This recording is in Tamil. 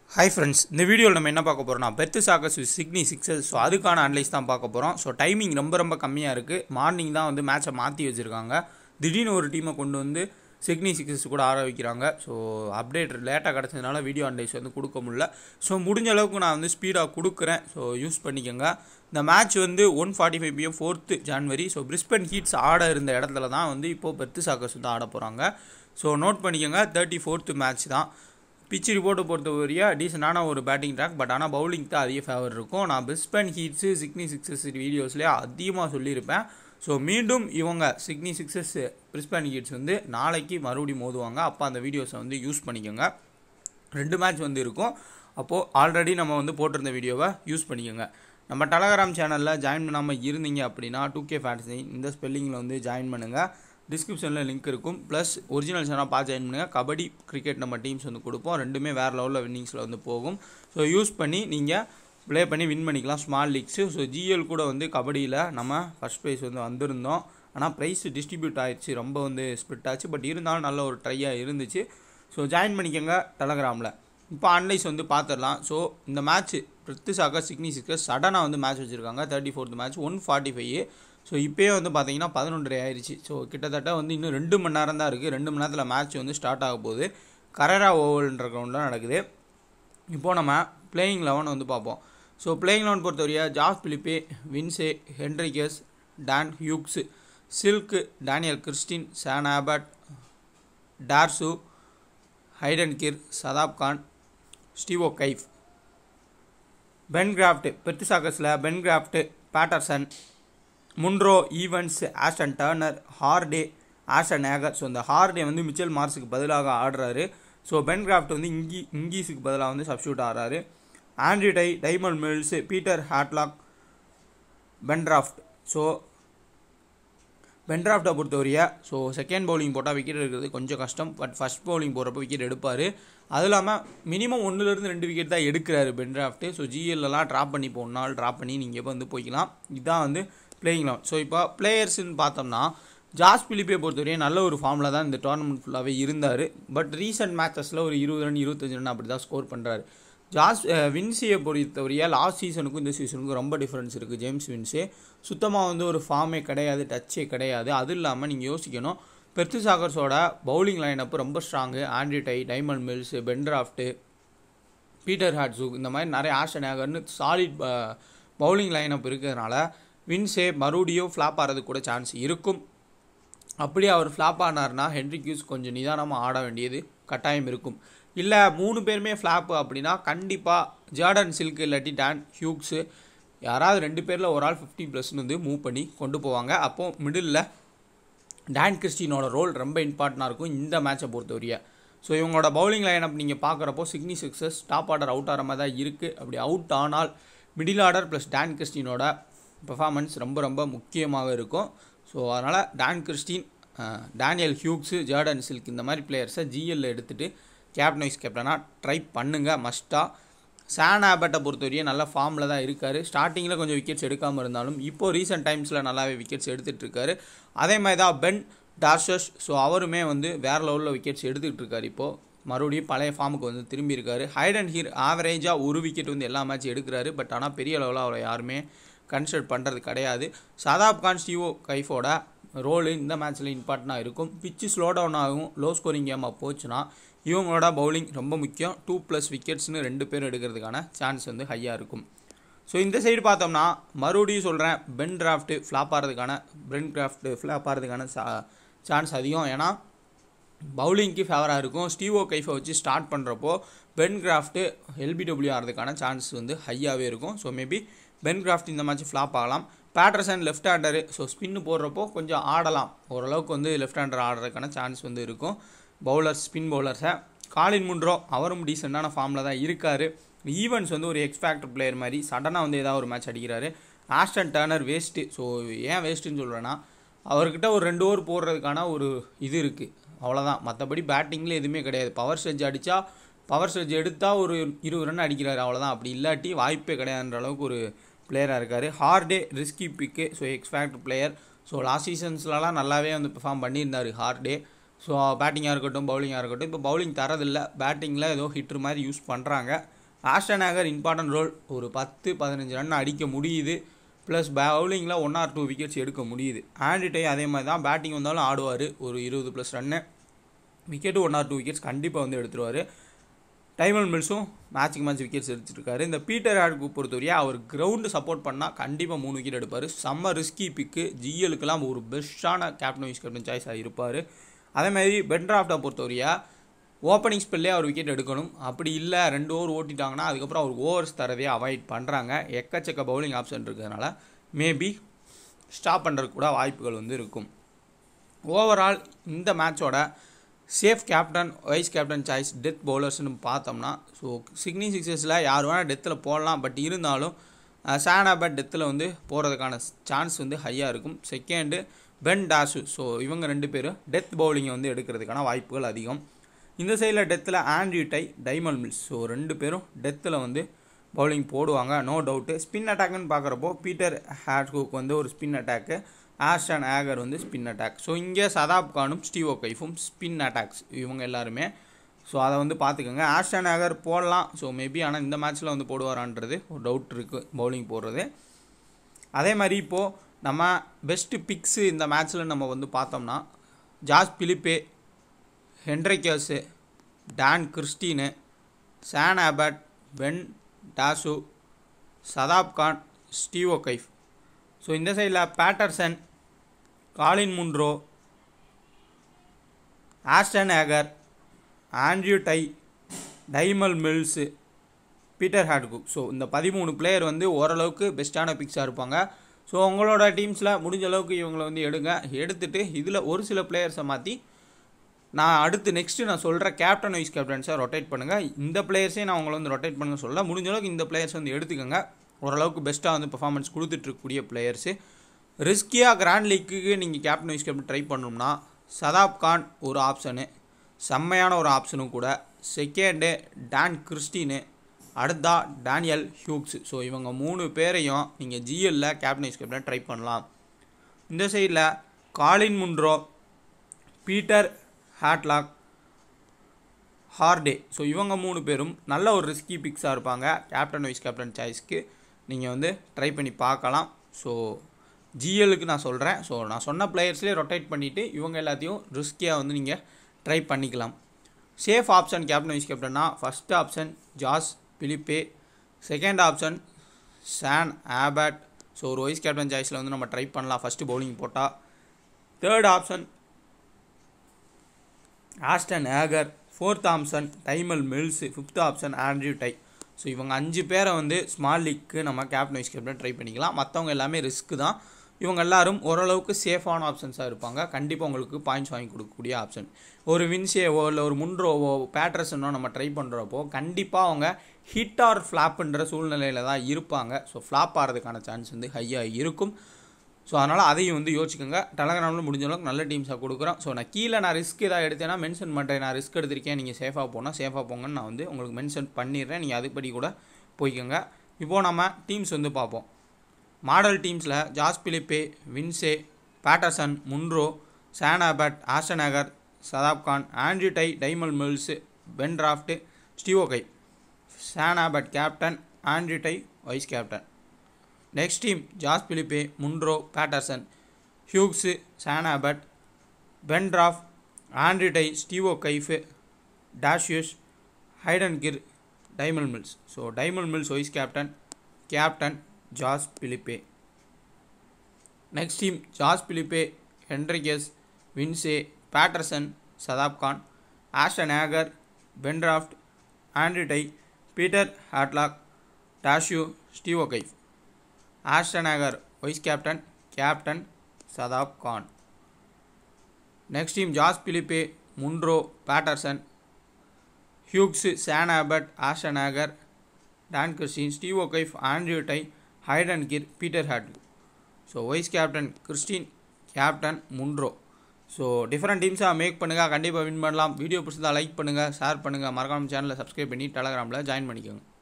Hi friends, இந்த வீடியோல நம்ம என்ன பார்க்க போறோம்னா Perth Scorchers with Sydney Sixers. So அதுக்கான அனலைஸ் தான் பார்க்க போகிறோம். ஸோ டைமிங் ரொம்ப கம்மியாக இருக்குது. மார்னிங் தான் வந்து மேட்சை மாற்றி வச்சுருக்காங்க. திடீர்னு ஒரு டீமை கொண்டு வந்து சிட்னி சிக்ஸர்ஸ் கூட ஆட வைக்கிறாங்க. ஸோ அப்டேட் லேட்டாக கிடச்சதுனால வீடியோ அனலைஸ் வந்து கொடுக்க முடியல. ஸோ முடிஞ்ச அளவுக்கு நான் வந்து ஸ்பீடாக கொடுக்குறேன். ஸோ யூஸ் பண்ணிக்கோங்க. இந்த மேட்ச் வந்து 1:45 PM 4th January. So Brisbane Heats ஆட இருந்த இடத்துல தான் வந்து இப்போது பெர்த் சாக்கர்ஸ் வந்து ஆட போகிறாங்க. ஸோ நோட் பண்ணிக்கோங்க, 34th மேட்ச் தான். பிச் ரிப்போர்ட்டை பொறுத்தவரையா டீசெண்டான ஒரு பேட்டிங் ட்ராக். பட் ஆனால் பவுலிங் தான் அதிக ஃபேவர் இருக்கும். நான் பிரிஸ்பன் ஹீட்ஸு சிட்னி சிக்ஸர்ஸ் வீடியோஸ்லேயே அதிகமாக சொல்லியிருப்பேன். ஸோ மீண்டும் இவங்க சிட்னி சிக்ஸர்ஸ் பிரிஸ்பன் ஹீட்ஸ் வந்து நாளைக்கு மறுபடியும் மோதுவாங்க. அப்போ அந்த வீடியோஸை வந்து யூஸ் பண்ணிக்கோங்க. 2 மேட்ச் வந்து இருக்கும். அப்போது ஆல்ரெடி நம்ம வந்து போட்டிருந்த வீடியோவை யூஸ் பண்ணிக்கோங்க. நம்ம டெலகிராம் சேனலில் ஜாயின் பண்ணாமல் இருந்தீங்க அப்படின்னா 2K ஃபேன்சி இந்த ஸ்பெல்லிங்கில் வந்து ஜாயின் பண்ணுங்கள். டிஸ்கிரிப்ஷனில் லிங்க் இருக்கும். ப்ளஸ் ஒரிஜினல் சேனல் பார்த்து ஜாயின் பண்ணுங்கள். கபடி கிரிக்கெட் நம்ம டீம்ஸ் வந்து கொடுப்போம். ரெண்டுமே வேறு லெவலில் வின்னிங்ஸில் வந்து போகும். ஸோ யூஸ் பண்ணி நீங்கள் ப்ளே பண்ணி வின் பண்ணிக்கலாம் ஸ்மால் லீக்ஸு. ஸோ ஜிஎல் கூட வந்து கபடியில் நம்ம ஃபஸ்ட் ப்ரைஸ் வந்து வந்திருந்தோம். ஆனால் ப்ரைஸ் டிஸ்ட்ரிபியூட் ஆகிடுச்சு, ரொம்ப வந்து ஸ்ப்ளிட் ஆச்சு. பட் இருந்தாலும் நல்ல ஒரு ட்ரையாக இருந்துச்சு. ஸோ ஜாயின் பண்ணிக்கோங்க டெலகிராமில். இப்போ அனலைஸ் வந்து பார்த்துடலாம். ஸோ இந்த match Perth Scorchers Sydney Sixers சடனாக வந்து மேட்ச் வச்சுருக்காங்க. 34th match 1:45. ஸோ இப்போயே வந்து பார்த்தீங்கன்னா 11:30 ஆயிடுச்சு. ஸோ கிட்டத்தட்ட வந்து இன்னும் 2 மணி நேரம் தான் இருக்குது. 2 மணி நேரத்தில் மேட்ச் வந்து ஸ்டார்ட் ஆக போகுது. கரேரா ஓவல்ன்ற கிரவுண்டில் நடக்குது. இப்போது நம்ம பிளேயிங் 11 வந்து பார்ப்போம். ஸோ பிளேயிங் 11 பொறுத்தவரையா Josh Philippe, Vince, Henriques, Dan Hughes, Silk, Daniel Christian, Sean Abbott, Dwarshuis, Hayden Kerr, Shadab Khan, Steve O'Keefe. Bancroft Perth சாக்கர்ஸில் Bancroft, Patterson, Munro, Evans, Ashton Turner, Hardie, Ashton Agar. So இந்த ஹார்டே வந்து மிச்சல் மார்ஸுக்கு பதிலாக ஆடுறாரு. ஸோ பென் கிராஃப்ட் வந்து இங்கீஸுக்கு பதிலாக வந்து சப்ஸ்டியூட் ஆடுறாரு. Andrew Tye, Tymal Mills, Peter Hatzoglou, Behrendorff. So பென்ட்ராஃப்டை பொறுத்தவரையா ஸோ செகண்ட் பவுலிங் போட்டால் விக்கெட் எடுக்கிறது கொஞ்சம் கஷ்டம். பட் ஃபஸ்ட் பவுலிங் போடுறப்போ விக்கெட் எடுப்பார். அது இல்லாமல் மினிமம் 1-2 விக்கெட் தான் எடுக்கிறாரு பென்ட்ராஃப்ட்டு. ஸோ ஜிஎல்லாம் ட்ராப் பண்ணி போனால் ட்ராப் பண்ணி நீங்கள் இப்போ வந்து போய்க்கலாம். இதுதான் வந்து பிளேயிங் 11. ஸோ இப்போ பிளேயர்ஸ்ன்னு பார்த்தோம்னா ஜாஸ் பிலிப்பே பொறுத்தவரையும் நல்ல ஒரு ஃபார்மில் தான் இந்த டோர்னமெண்ட் ஃபுல்லாகவே இருந்தார். பட் ரீசெண்ட் மேட்சஸில் ஒரு 20 ரன் 25 ரன் அப்படி தான் ஸ்கோர் பண்ணுறாரு. வின்சியை பொறுத்தவரையா லாஸ்ட் சீசனுக்கும் இந்த சீசனுக்கும் ரொம்ப டிஃப்ரென்ஸ் இருக்குது. ஜேம்ஸ் வின்சே சுத்தமாக வந்து ஒரு ஃபார்மே கிடையாது, டச்சே கிடையாது. அது இல்லாமல் நீங்கள் யோசிக்கணும், பெர்த் சாக்கர்ஸோட பவுலிங் லைனப்பு ரொம்ப strong. Andrew Tye, Tymal Mills, Behrendorff, Peter Hatzoglou, இந்த மாதிரி நிறைய ஆஸ்டன் ஏகர்னு சாலிட் பவுலிங் லைனப் இருக்கிறதுனால வின்சே மறுபடியும் ஃப்ளாப் ஆகிறது கூட சான்ஸ் இருக்கும். அப்படி அவர் ஃப்ளாப் ஆனார்னா ஹென்ரிக்யூஸ் கொஞ்சம் நிதானமாக ஆட வேண்டியது கட்டாயம் இருக்கும். இல்லை 3 பேருமே ஃப்ளாப்பு அப்படின்னா கண்டிப்பாக ஜார்டன் சில்க் இல்லாட்டி டான் ஹியூக்ஸு யாராவது 2 பேரில் ஒரு ஆள் 50+ வந்து மூவ் பண்ணி கொண்டு போவாங்க. அப்போது மிடில் டான் கிறிஸ்டினோட ரோல் ரொம்ப இம்பார்ட்டண்டாக இருக்கும் இந்த மேட்சை பொறுத்தவரையா. ஸோ இவங்களோட பவுலிங் லைனப் நீங்கள் பார்க்குறப்போ Sydney Sixers top order out ஆகிற மாதிரி தான் இருக்குது. அப்படி அவுட் ஆனால் மிடில் ஆர்டர் ப்ளஸ் டான் கிறிஸ்டினோட பெர்ஃபார்மன்ஸ் ரொம்ப முக்கியமாக இருக்கும். ஸோ அதனால் Dan Christian, Daniel Hughes, Jordan Silk இந்த மாதிரி பிளேயர்ஸை ஜிஎல்ல எடுத்துகிட்டு கேப்டன் வைஸ் கேப்டனாக ட்ரை பண்ணுங்கள் மஸ்ட்டாக. சான் ஆபட்டை பொறுத்தவரையும் நல்ல ஃபார்மில் தான் இருக்கார். ஸ்டார்டிங்கில் கொஞ்சம் விக்கெட்ஸ் எடுக்காமல் இருந்தாலும் இப்போது ரீசெண்ட் டைம்ஸில் நல்லாவே விக்கெட்ஸ் எடுத்துகிட்ருக்காரு. அதே மாதிரி தான் பென் டார்ஷஸ். ஸோ அவருமே வந்து வேறு லெவலில் விக்கெட்ஸ் எடுத்துகிட்டு இருக்காரு. இப்போது மறுபடியும் பழைய ஃபார்முக்கு வந்து திரும்பி இருக்காரு. ஹைடன் ஹீர் ஆவரேஜாக ஒரு விக்கெட் வந்து எல்லா மேட்சும் எடுக்கிறாரு. பட் ஆனால் பெரிய லெவலில் அவரை யாருமே கன்சிடர் பண்ணுறது கிடையாது. சதாப் கான், ஸ்டீவோ கைஃபோட ரோலு இந்த மேட்ச்சில் இம்பார்ட்டண்டாக இருக்கும். பிச்சு ஸ்லோ டவுன் ஆகும், லோ ஸ்கோரிங் கேமாக போச்சுன்னா இவங்களோட பவுலிங் ரொம்ப முக்கியம். 2+ விக்கெட்ஸ்னு 2 பேர் எடுக்கிறதுக்கான சான்ஸ் வந்து ஹையாக இருக்கும். ஸோ இந்த சைடு பார்த்தோம்னா மறுபடியும் சொல்கிறேன், பென் கிராஃப்ட் ஃப்ளாப் ஆகிறதுக்கான சான்ஸ் அதிகம். ஏன்னா பவுலிங்க்கு ஃபேவராக இருக்கும். ஸ்டீவோ கைஃபை வச்சு ஸ்டார்ட் பண்ணுறப்போ பென் கிராஃப்ட்டு LBW ஆகிறதுக்கான சான்ஸ் வந்து ஹையாகவே இருக்கும். ஸோ மேபி பென் கிராஃப்ட் இந்த மேட்ச் ஃப்ளாப் ஆகலாம். Patterson left hander. So spin போடுறப்போ கொஞ்சம் ஆடலாம், ஓரளவுக்கு வந்து லெஃப்ட் ஹேண்டர் ஆடுறதுக்கான சான்ஸ் வந்து இருக்கும். ஸ்பின் பவுலர்ஸை காலின் முன்ரோ அவரும் டீசெண்டான ஃபார்மில் தான் இருக்கார். ஈவன்ஸ் வந்து ஒரு எக்ஸ்பேக்டர் பிளேயர் மாதிரி சடனாக வந்து ஏதாவது ஒரு மேட்ச் அடிக்கிறாரு. Aston turner waste. ஸோ ஏன் வேஸ்ட்டுன்னு சொல்கிறேன்னா அவர்கிட்ட ஒரு 2 ஓவர் போடுறதுக்கான ஒரு இது இருக்குது, அவ்வளோதான். மற்றபடி பேட்டிங்கில் எதுவுமே கிடையாது. பவர் ஸ்ட்ரெச் எடுத்தால் ஒரு 20 ரன் அடிக்கிறாரு, அவ்வளோதான். அப்படி இல்லாட்டி வாய்ப்பே கிடையாதுன்ற அளவுக்கு ஒரு பிளேயராக இருக்கார். Hardie risky pick. So x factor player. So last சீசன்ஸ்லலாம் நல்லாவே வந்து பெர்ஃபார்ம் பண்ணியிருந்தார் ஹார்டே. ஸோ பேட்டிங்காக இருக்கட்டும் பவுலிங்காக இருக்கட்டும். இப்போ பவுலிங் தரதில்லை, பேட்டிங்கில் ஏதோ ஹிட்ரு மாதிரி யூஸ் பண்ணுறாங்க. ஆஸ்டன் ஏகர் இம்பார்ட்டன்ட் ரோல், ஒரு 10-15 ரன் அடிக்க முடியுது. ப்ளஸ் பவுலிங்கில் 1 or 2 விக்கெட்ஸ் எடுக்க முடியுது. ஆண்ட்ரி டை அதே மாதிரி தான், பேட்டிங் வந்தாலும் ஆடுவார். ஒரு 20+ ரன்னு, விக்கெட்டு 1 or 2 விக்கெட்ஸ் கண்டிப்பாக வந்து எடுத்துருவார். டைமல் மில்ஸும் மேட்சுக்கு மேட்ச் விக்கெட்ஸ் எடுத்துருக்காரு. இந்த பீட்டர் ஹேட்க்கு பொறுத்தவரையா அவர் கிரவுண்டு சப்போர்ட் பண்ணால் கண்டிப்பாக 3 விக்கெட் எடுப்பார். செம்ம ரிஸ்கி பிக்கு, ஜிஎலுக்கெல்லாம் ஒரு பெஸ்ட்டான கேப்டன் வைஸ் கேப்டன் சாய்ஸாக இருப்பார். அதேமாதிரி பென் டிராஃப்டை பொறுத்தவரையா ஓப்பனிங் ஸ்பெல்லே அவர் விக்கெட் எடுக்கணும். அப்படி இல்லை 2 ஓவர் ஓட்டிட்டாங்கன்னா அதுக்கப்புறம் அவர் ஓவர்ஸ் தரதே அவாய்ட் பண்ணுறாங்க. எக்கச்சக்க பவுலிங் ஆப்ஷன் இருக்கிறதுனால மேபி ஸ்டாப் பண்ணுறதுக்கு கூட வாய்ப்புகள் வந்து இருக்கும். ஓவரால் இந்த மேட்சோட safe captain vice captain choice death பவுலர்ஸ்னு பார்த்தோம்னா, ஸோ சிக்னி சிக்ஸஸில் யார் வேணால் டெத்தில் போடலாம். பட் இருந்தாலும் சான் அபட் டெத்தில் வந்து போகிறதுக்கான சான்ஸ் வந்து ஹையாக இருக்கும். செகண்டு பென் டாஷு, ஸோ இவங்க 2 பேரும் டெத் பவுலிங்கை வந்து எடுக்கிறதுக்கான வாய்ப்புகள் அதிகம். இந்த சைடில் டெத்தில் Andrew Tye, Tymal Mills, so 2 பேரும் டெத்தில் வந்து பவுலிங் போடுவாங்க, நோ டவுட்டு. ஸ்பின் அட்டாக்னு பார்க்குறப்போ பீட்டர் ஹேட்குக் வந்து ஒரு ஸ்பின் அட்டாக்கு, ஆஸ்டன் ஏகர் வந்து ஸ்பின் அட்டாக். ஸோ இங்கே சதாப் கானும் ஸ்டீவ் ஒகைஃபும் ஸ்பின் அட்டாக்ஸ் இவங்க எல்லாருமே. ஸோ அதை வந்து பார்த்துக்கோங்க. ஆஸ்டன் ஏகர் போடலாம், ஸோ மேபி, ஆனால் இந்த மேட்ச்சில் வந்து போடுவாரான்றது ஒரு டவுட் இருக்குது பவுலிங் போடுறது. அதே மாதிரி இப்போது நம்ம பெஸ்ட்டு பிக்ஸு இந்த மேட்ச்சில் நம்ம வந்து பார்த்தோம்னா, Josh Philippe, Henriques, Dan Christian, Sean Abbott, Ben Dwarshuis, Shadab Khan, Steve O'Keefe. So இந்த சைடில் Patterson, Colin Munro, Ashton Agar, Andrew Tye, Tymal Mills, Peter Hatzoglou. So இந்த 13 பிளேயர் வந்து ஓரளவுக்கு பெஸ்ட்டான பிக்ஸாக இருப்பாங்க. ஸோ உங்களோட டீம்ஸில் முடிஞ்ச அளவுக்கு இவங்களை வந்து எடுத்துட்டு இதில் ஒரு சில பிளேயர்ஸை மாற்றி நான் அடுத்து நெக்ஸ்ட்டு நான் சொல்கிற கேப்டன் வைஸ் கேப்டன்ஸை ரொட்டேட் பண்ணுங்கள். இந்த பிளேயர்ஸே நான் உங்களை வந்து ரொட்டேட் பண்ண சொல்ல, முடிஞ்ச அளவுக்கு இந்த பிளேயர்ஸ் வந்து எடுத்துக்கோங்க. ஓரளவுக்கு பெஸ்ட்டாக வந்து பெர்ஃபார்மன்ஸ் கொடுத்துட்ருக்கக்கூடிய பிளேயர்ஸு. ரிஸ்கியாக கிராண்ட் லீக்குக்கு நீங்கள் கேப்டன் வைஸ் கேப்டன் ட்ரை பண்ணணும்னா சதாப் கான் ஒரு ஆப்ஷனு, செம்மையான ஒரு ஆப்ஷனும் கூட. செகண்டு டான் கிறிஸ்டினு, அடுத்தா டேனியல் ஹியூக்ஸ். ஸோ இவங்க 3 பேரையும் நீங்கள் ஜிஎல்ல கேப்டன் வைஸ் கேப்டன் ட்ரை பண்ணலாம். இந்த சைடில் Colin Munro, Peter Hatzoglou, Hardie. So இவங்க 3 பேரும் நல்ல ஒரு ரிஸ்கி பிக்ஸாக இருப்பாங்க. கேப்டன் வைஸ் கேப்டன் சாய்ஸ்க்கு நீங்கள் வந்து ட்ரை பண்ணி பார்க்கலாம். ஸோ ஜிஎலுக்கு நான் சொல்கிறேன். ஸோ நான் சொன்ன பிளேயர்ஸ்லேயே ரொட்டேட் பண்ணிவிட்டு இவங்க எல்லாத்தையும் ரிஸ்கியாக வந்து நீங்கள் ட்ரை பண்ணிக்கலாம். சேஃப் ஆப்ஷன் கேப்டன் வைஸ் கேப்டன்னா first option Josh Philippe, second option Sean Abbott. So ஒரு வைஸ் கேப்டன் சாய்ஸில் வந்து நம்ம ட்ரை பண்ணலாம் ஃபஸ்ட்டு பவுலிங் போட்டால். Third option Ashton Agar, fourth option Tymal Mills, fifth option Andrew Tye. So இவங்க 5 பேரை வந்து ஸ்மால் லீக்கு நம்ம கேப்டன் வைஸ் கேப்டன் ட்ரை பண்ணிக்கலாம். மற்றவங்க எல்லாமே ரிஸ்க்கு தான். இவங்க எல்லாரும் ஓரளவுக்கு சேஃபான ஆப்ஷன்ஸாக இருப்பாங்க. கண்டிப்பாக உங்களுக்கு பாயிண்ட்ஸ் வாங்கி கொடுக்கக்கூடிய ஆப்ஷன். ஒரு வின்சேவோ இல்லை ஒரு முன்ரோவோ பேட்டர்சனோ நம்ம ட்ரை பண்ணுறப்போ கண்டிப்பாக அவங்க ஹிட் ஆர் ஃப்ளாப்புன்ற சூழ்நிலையில் தான் இருப்பாங்க. ஸோ ஃப்ளாப் ஆகிறதுக்கான சான்ஸ் வந்து ஹையாக இருக்கும். ஸோ அதனால் அதையும் வந்து யோசிச்சுக்கோங்க. டெலகிராமில் முடிஞ்ச அளவுக்கு நல்ல டீம்ஸாக கொடுக்குறோம். ஸோ நான் கீழே நான் ரிஸ்க் ஏதாவது எடுத்தேன்னா மென்ஷன் பண்ணுறேன். நான் ரிஸ்க் எடுத்திருக்கேன், நீங்கள் சேஃபாக போனால் சேஃபாக போங்கன்னு நான் வந்து உங்களுக்கு மென்ஷன் பண்ணிடுறேன். நீங்கள் அதுபடி கூட போய்க்கோங்க. இப்போது நம்ம டீம்ஸ் வந்து பார்ப்போம். மாடல் டீம்ஸில் Josh Philippe, Vince, Patterson, Munro, Sean Abbott, Ashton Agar, Shadab Khan, Andrew Tye, Tymal Mills, Behrendorff, Steve O'Keefe. Sean Abbott captain, Andrew Tye vice captain. Next team Josh Philippe, Munro, Patterson, Hughes, Sean Abbott, Behrendorff, Andrew Tye, Steve O'Keefe, Dwarshuis, Hayden Kerr, Tymal Mills. So Tymal Mills vice captain, captain Josh Philippe. Next team Josh Philippe, Henriques, Vince, Patterson, Shadab Khan, Aston ஏகர், Behrendorff, Andrew Tye, Peter Hatzoglou, Dwarshuis, Steve O'Keefe. Ashton Agar vice captain, captain Shadab Khan. Next team Josh Philippe, Munro, Patterson, Hughes, Sean Abbott, Ashton Agar, Dan Christian, Steve O'Keefe, Andrew Tye, Hayden Kerr, Peter Hatzoglou. So vice captain Christian, captain Munro. So different டீம்ஸாக மேக் பண்ணுங்கள், கண்டிப்பாக வின் பண்ணலாம். வீடியோ பிடிச்சதா லைக் பண்ணுங்கள், ஷேர் பண்ணுங்கள், மறக்காம சேனலை சப்ஸ்கிரைப் பண்ணி டெலகிராமில் ஜாயின் பண்ணிக்கோங்க.